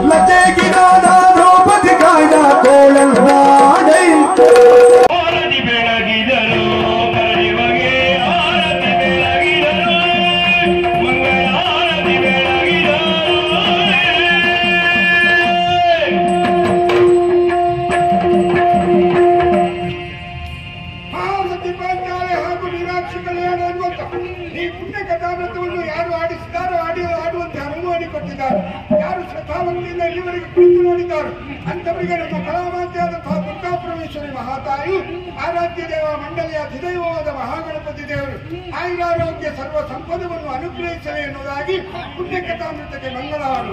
ಲತೆಗಿನಾದ ದ್ರೌಪದಿ ಕಾಯ್ದ ಕೋಳಲ್ನಾಡೈ ಆರತಿ ಬೆಳಗಿದರು ಕರಿವಗೆ ಆರತಿ ಬೆಳಗಿದರು ಮಂಗಳ ಆರತಿ ಬೆಳಗಿದರು ಸತ್ಯಪಾಂಚಾಲೆ ಹಾಗೂ ಮೀನಾಕ್ಷಿ ಕಲ್ಯಾಣ ಅನ್ನುವಂತ ಈ ಪುಣ್ಯ ಕಥಾಮೃತವನ್ನು ಯಾರು ಆಡುವಂತೆ ಅನುವು ಮಾಡಿಕೊಟ್ಟಿದ್ದಾರೆ, ಯಾರು ಶ್ರದ್ಧಾಭಕ್ತಿಯಿಂದ ಇಲ್ಲಿವರೆಗೆ ಕುಳಿತು ನೋಡಿದ್ದಾರೆ ಅಂತವರಿಗೆ ನಮ್ಮ ಕಲಾಮಾತ್ಯಾದಂತಹ ದುರ್ಗಾಪರಮೇಶ್ವರಿ ಮಹಾತಾಯಿ ಆರಾಧ್ಯ ದೇವ ಮಂಡಳಿಯ ಅಧಿದೈವವಾದ ಮಹಾಗಣಪತಿ ದೇವರು ಆಯುರಾರೋಗ್ಯ ಸರ್ವ ಸಂಪದವನ್ನು ಅನುಗ್ರಹಿಸಲಿ ಎನ್ನುವುದಾಗಿ ಪುಣ್ಯ ಕಥಾಮೃತಕ್ಕೆ ಮಂಗಳ ಹಾಡು.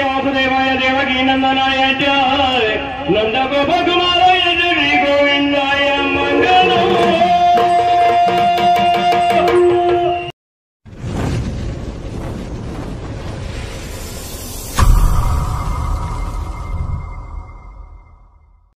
नंद गोप कुमार गोविंद